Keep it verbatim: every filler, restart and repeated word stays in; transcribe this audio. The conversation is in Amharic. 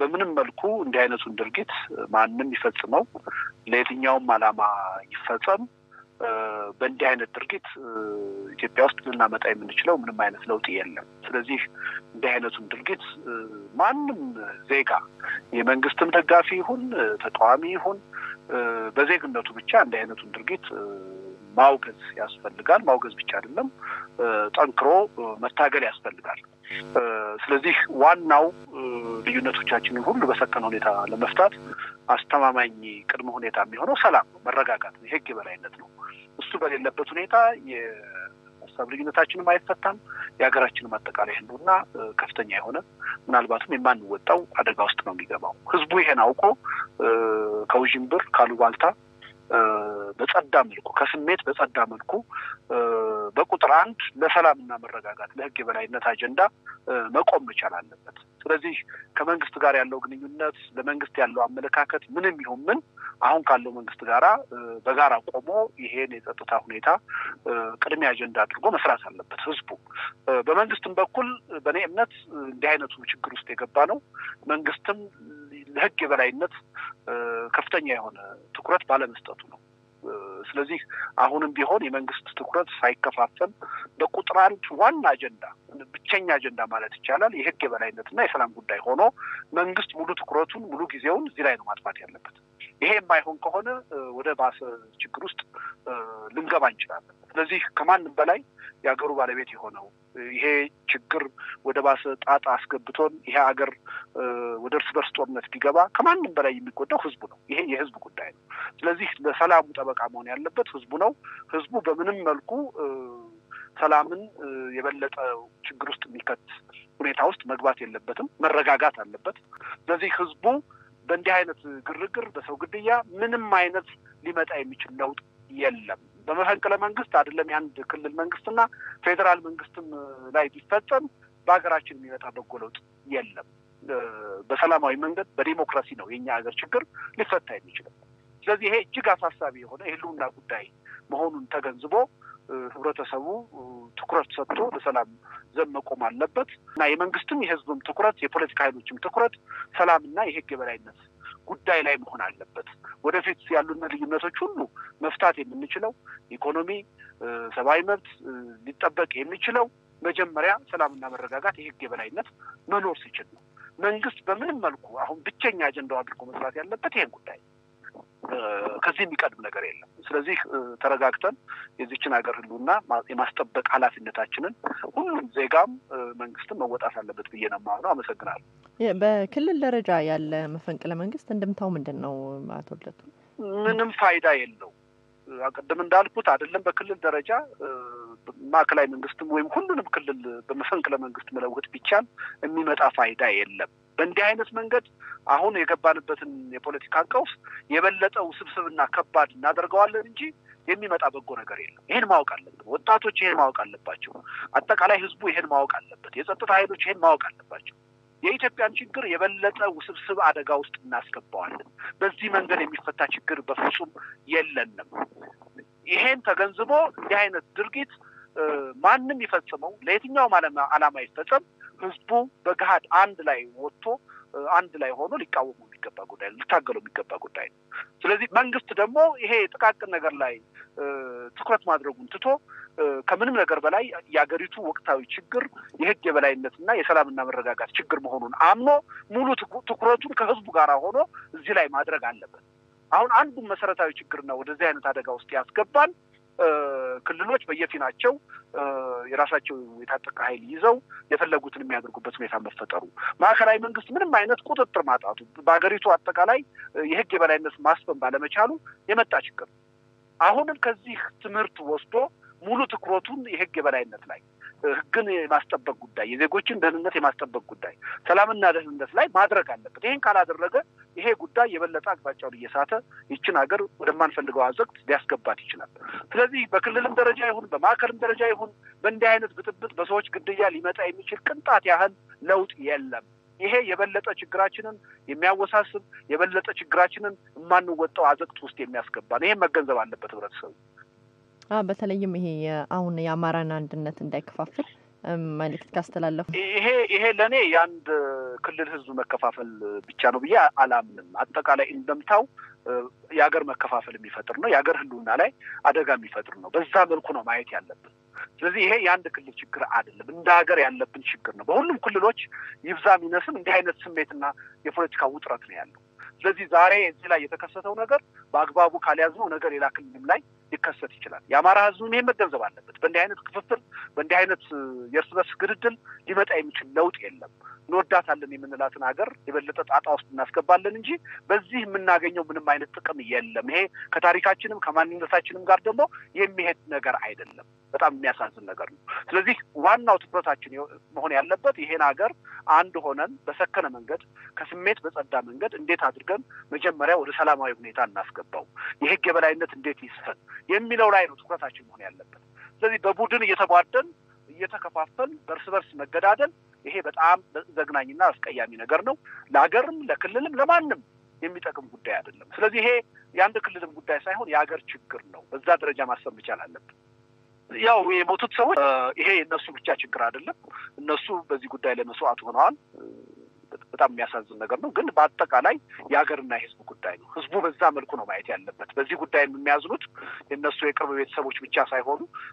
በምንም መልኩ እንዲህ አይነቱን ድርጊት ማንንም ይፈጽመው ለየትኛውም ዓላማ ይፈጸም በእንዲህ አይነት ድርጊት ኢትዮጵያ ውስጥ ልናመጣ የምንችለው ምንም አይነት ለውጥ የለም። ስለዚህ እንዲህ አይነቱን ድርጊት ማንም ዜጋ የመንግስትም ደጋፊ ይሁን ተቃዋሚ ይሁን በዜግነቱ ብቻ እንዲህ አይነቱን ድርጊት ማውገዝ ያስፈልጋል። ማውገዝ ብቻ አይደለም ጠንክሮ መታገል ያስፈልጋል። ስለዚህ ዋናው ልዩነቶቻችንን ሁሉ በሰከነ ሁኔታ ለመፍታት አስተማማኝ ቅድመ ሁኔታ የሚሆነው ሰላም ነው፣ መረጋጋት ነው፣ የህግ የበላይነት ነው። እሱ በሌለበት ሁኔታ የሀሳብ ልዩነታችንም አይፈታም። የሀገራችንም አጠቃላይ ህልውና ከፍተኛ የሆነ ምናልባትም የማንወጣው አደጋ ውስጥ ነው የሚገባው። ህዝቡ ይሄን አውቆ ከውዥንብር ካሉባልታ በጸዳ መልኩ ከስሜት በጸዳ መልኩ በቁጥር አንድ ለሰላምና መረጋጋት ለህግ የበላይነት አጀንዳ መቆም መቻል አለበት። ስለዚህ ከመንግስት ጋር ያለው ግንኙነት ለመንግስት ያለው አመለካከት ምንም ይሁን ምን አሁን ካለው መንግስት ጋራ በጋራ ቆሞ ይሄን የጸጥታ ሁኔታ ቅድሚያ አጀንዳ አድርጎ መስራት አለበት ህዝቡ። በመንግስትም በኩል በኔ እምነት እንዲህ አይነቱ ችግር ውስጥ የገባ ነው መንግስትም ለህግ የበላይነት ከፍተኛ የሆነ ትኩረት ባለመስጠቱ ነው። ስለዚህ አሁንም ቢሆን የመንግስት ትኩረት ሳይከፋፈል በቁጥር አንድ ዋና አጀንዳ ብቸኛ አጀንዳ ማለት ይቻላል የህግ የበላይነትና የሰላም ጉዳይ ሆኖ መንግስት ሙሉ ትኩረቱን ሙሉ ጊዜውን እዚህ ላይ ነው ማጥፋት ያለበት። ይሄ የማይሆን ከሆነ ወደ ባሰ ችግር ውስጥ ልንገባ እንችላለን። ስለዚህ ከማንም በላይ የሀገሩ ባለቤት የሆነው ይሄ ችግር ወደ ባሰ ጣጣ አስገብቶን ይሄ ሀገር ወደ እርስ በርስ ጦርነት ቢገባ ከማንም በላይ የሚጎዳው ህዝቡ ነው። ይሄ የህዝብ ጉዳይ ነው። ስለዚህ ለሰላሙ ጠበቃ መሆን ያለበት ህዝቡ ነው። ህዝቡ በምንም መልኩ ሰላምን የበለጠ ችግር ውስጥ የሚከት ሁኔታ ውስጥ መግባት የለበትም፣ መረጋጋት አለበት። ስለዚህ ህዝቡ በእንዲህ አይነት ግርግር በሰው ግድያ ምንም አይነት ሊመጣ የሚችል ለውጥ የለም። በመፈንቅለ መንግስት አይደለም የአንድ ክልል መንግስትና ፌዴራል መንግስትም ላይ ቢፈጸም በሀገራችን የሚመጣ በጎ ለውጥ የለም። በሰላማዊ መንገድ በዲሞክራሲ ነው የኛ ሀገር ችግር ሊፈታ የሚችለው። ስለዚህ ይሄ እጅግ አሳሳቢ የሆነ የህልውና ጉዳይ መሆኑን ተገንዝቦ ህብረተሰቡ ትኩረት ሰጥቶ ለሰላም ዘብ መቆም አለበት እና የመንግስትም የህዝብም ትኩረት የፖለቲካ ኃይሎችም ትኩረት ሰላምና የህግ የበላይነት ጉዳይ ላይ መሆን አለበት። ወደፊት ያሉን ልዩነቶች ሁሉ መፍታት የምንችለው ኢኮኖሚ፣ ሰብአዊ መብት ሊጠበቅ የሚችለው መጀመሪያ ሰላምና መረጋጋት የህግ የበላይነት መኖር ሲችል ነው። መንግስት በምንም መልኩ አሁን ብቸኛ አጀንዳው አድርጎ መስራት ያለበት ይሄን ጉዳይ ከዚህ የሚቀድም ነገር የለም። ስለዚህ ተረጋግተን የዚችን ሀገር ህልውና የማስጠበቅ ኃላፊነታችንን ሁሉም ዜጋም መንግስትም መወጣት አለበት ብዬ ነው የማምነው። አመሰግናለሁ። በክልል ደረጃ ያለ መፈንቅለ መንግስት እንደምታው ምንድነው አቶ ልደቱ? ምንም ፋይዳ የለው። አቀደም እንዳልኩት አይደለም በክልል ደረጃ ማዕከላዊ መንግስትም ወይም ሁሉንም ክልል በመፈንቅለ መንግስት መለወጥ ቢቻል የሚመጣ ፋይዳ የለም። በእንዲህ አይነት መንገድ አሁን የገባንበትን የፖለቲካ ቀውስ የበለጠ ውስብስብና ከባድ እናደርገዋለን እንጂ የሚመጣ በጎ ነገር የለም። ይሄን ማወቅ አለበት። ወጣቶች ይሄን ማወቅ አለባቸው። አጠቃላይ ህዝቡ ይሄን ማወቅ አለበት። የጸጥታ ኃይሎች ይሄን ማወቅ አለባቸው። የኢትዮጵያን ችግር የበለጠ ውስብስብ አደጋ ውስጥ እናስገባዋለን። በዚህ መንገድ የሚፈታ ችግር በፍጹም የለንም። ይሄን ተገንዝቦ እንዲህ አይነት ድርጊት ማንም ይፈጽመው ለየትኛውም ዓላማ ይፈጸም ህዝቡ በገሃድ አንድ ላይ ወጥቶ አንድ ላይ ሆኖ ሊቃወሙ የሚገባ ጉዳይ ነው፣ ሊታገሉ የሚገባ ጉዳይ ነው። ስለዚህ መንግስት ደግሞ ይሄ ጥቃቅን ነገር ላይ ትኩረት ማድረጉን ትቶ ከምንም ነገር በላይ የሀገሪቱ ወቅታዊ ችግር የህግ የበላይነትና የሰላምና መረጋጋት ችግር መሆኑን አምኖ ሙሉ ትኩረቱን ከህዝቡ ጋር ሆኖ እዚህ ላይ ማድረግ አለበት። አሁን አንዱ መሰረታዊ ችግርና ወደዚህ አይነት አደጋ ውስጥ ያስገባን ክልሎች በየፊናቸው የራሳቸው የታጠቀ ኃይል ይዘው የፈለጉትን የሚያደርጉበት ሁኔታ መፈጠሩ፣ ማዕከላዊ መንግስት ምንም አይነት ቁጥጥር ማጣቱ፣ በአገሪቱ አጠቃላይ የህግ የበላይነት ማስፈን ባለመቻሉ የመጣ ችግር። አሁንም ከዚህ ትምህርት ወስዶ ሙሉ ትኩረቱን የህግ የበላይነት ላይ ህግን የማስጠበቅ ጉዳይ፣ የዜጎችን ደህንነት የማስጠበቅ ጉዳይ፣ ሰላምና ደህንነት ላይ ማድረግ አለበት። ይሄን ካላደረገ ይሄ ጉዳይ የበለጠ አቅጣጫውን እየሳተ ይችን ሀገር ወደማንፈልገው አዘቅት ሊያስገባት ይችላል። ስለዚህ በክልልም ደረጃ ይሁን በማዕከልም ደረጃ ይሁን በእንዲህ አይነት ብጥብጥ በሰዎች ግድያ ሊመጣ የሚችል ቅንጣት ያህል ለውጥ የለም። ይሄ የበለጠ ችግራችንን የሚያወሳስብ የበለጠ ችግራችንን የማንወጣው አዘቅት ውስጥ የሚያስገባ ነው። ይሄን መገንዘብ አለበት ህብረተሰቡ። በተለይም ይሄ አሁን የአማራን አንድነት እንዳይከፋፍል መልእክት ካስተላለፉ ይሄ ይሄ ለኔ ያንድ ክልል ህዝብ መከፋፈል ብቻ ነው ብዬ አላምንም። አጠቃላይ እንደምታው የሀገር መከፋፈል የሚፈጥር ነው፣ የሀገር ህልውና ላይ አደጋ የሚፈጥር ነው። በዛ መልኩ ነው ማየት ያለብን። ስለዚህ ይሄ የአንድ ክልል ችግር አይደለም፣ እንደ ሀገር ያለብን ችግር ነው። በሁሉም ክልሎች ይብዛም ይነስም እንዲህ አይነት ስሜትና የፖለቲካ ውጥረት ነው ያለው። ስለዚህ ዛሬ እዚህ ላይ የተከሰተው ነገር በአግባቡ ካልያዝነው ነገር ሌላ ክልልም ላይ ሊከሰት ይችላል። የአማራ ህዝብም ይሄን መገንዘብ አለበት። በእንዲህ አይነት ክፍፍል፣ በእንዲህ አይነት የእርስ በርስ ግድድል ሊመጣ የሚችል ለውጥ የለም። እንወዳታለን የምንላትን ሀገር የበለጠ ጣጣ ውስጥ እናስገባለን እንጂ በዚህ የምናገኘው ምንም አይነት ጥቅም የለም። ይሄ ከታሪካችንም ከማንነታችንም ጋር ደግሞ የሚሄድ ነገር አይደለም። በጣም የሚያሳዝን ነገር ነው። ስለዚህ ዋናው ትኩረታችን መሆን ያለበት ይሄን ሀገር አንድ ሆነን በሰከነ መንገድ ከስሜት በጸዳ መንገድ እንዴት አድርገን መጀመሪያ ወደ ሰላማዊ ሁኔታ እናስገባው፣ የህግ የበላይነት እንዴት ይስፈን የሚለው ላይ ነው ትኩረታችን መሆን ያለበት። ስለዚህ በቡድን እየተቧደን እየተከፋፈል በርስ በርስ መገዳደል ይሄ በጣም ዘግናኝና አስቀያሚ ነገር ነው። ለሀገርም ለክልልም ለማንም የሚጠቅም ጉዳይ አይደለም። ስለዚህ ይሄ የአንድ ክልልም ጉዳይ ሳይሆን የሀገር ችግር ነው። በዛ ደረጃ ማሰብ መቻል አለብን። ያው የሞቱት ሰዎች ይሄ እነሱ ብቻ ችግር አይደለም። እነሱ በዚህ ጉዳይ ላይ መስዋዕት ሆነዋል። በጣም የሚያሳዝን ነገር ነው። ግን በአጠቃላይ የሀገርና የህዝብ ጉዳይ ነው። ህዝቡ በዛ መልኩ ነው ማየት ያለበት። በዚህ ጉዳይ የሚያዝኑት የእነሱ የቅርብ ቤተሰቦች ብቻ ሳይሆኑ